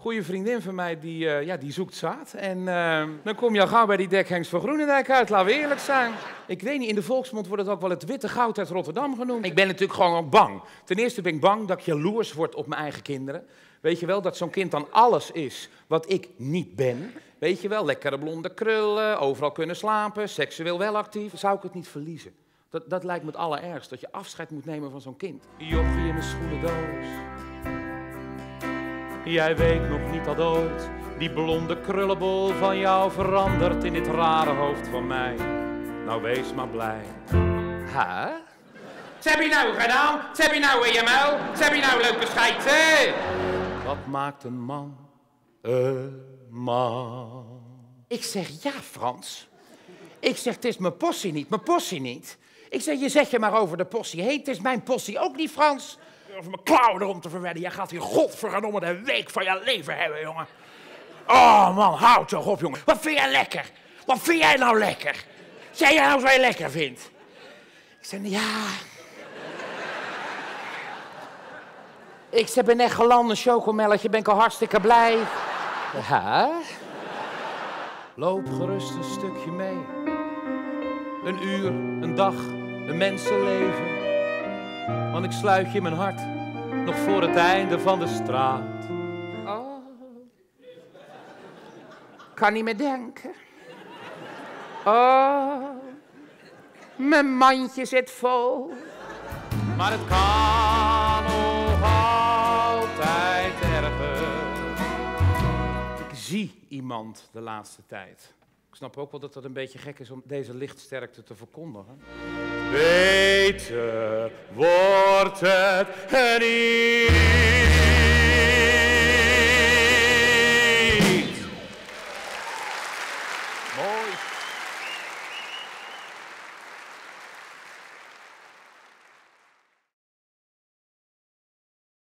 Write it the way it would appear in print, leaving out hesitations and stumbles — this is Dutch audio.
goede vriendin van mij, die zoekt zaad. En dan kom je al gauw bij die dekhengst van Groenendijk uit, laten we eerlijk zijn. Ik weet niet, in de volksmond wordt het ook wel het witte goud uit Rotterdam genoemd. Ik ben natuurlijk gewoon ook bang. Ten eerste ben ik bang dat ik jaloers word op mijn eigen kinderen. Weet je wel, dat zo'n kind dan alles is wat ik niet ben. Weet je wel, lekkere blonde krullen, overal kunnen slapen, seksueel wel actief. Zou ik het niet verliezen? Dat lijkt me het allerergst, dat je afscheid moet nemen van zo'n kind. Jochie in een schoenendoos. Jij weet nog niet dat ooit die blonde krullenbol van jou verandert in dit rare hoofd van mij. Nou, wees maar blij. Huh? Wat heb je nou gedaan? Wat heb je nou in je muil? Wat heb je nou lopen schijten? Wat maakt een man een man? Ik zeg, ja, Frans. Ik zeg, het is mijn possie niet, mijn possie niet. Ik zeg, je zet je maar over de possie heen. Het is mijn possie ook niet, Frans. Over mijn klauwen erom te verwedden. Jij gaat hier godverdomme de week van je leven hebben, jongen. Oh, man, houd toch op, jongen. Wat vind jij lekker? Wat vind jij nou lekker? Zeg jij nou wat je lekker vindt? Ik zeg, ja... Ik zeg, ben net geland, een chocomelletje, ben ik al hartstikke blij. Ja? Loop gerust een stukje mee. Een uur, een dag, een mensenleven. Want ik sluit je in mijn hart, nog voor het einde van de straat. Oh. Kan niet meer denken. Oh. Mijn mandje zit vol. Maar het kan nog altijd erger. Ik zie iemand de laatste tijd. Ik snap ook wel dat het een beetje gek is om deze lichtsterkte te verkondigen. Beter wordt het niet. Mooi.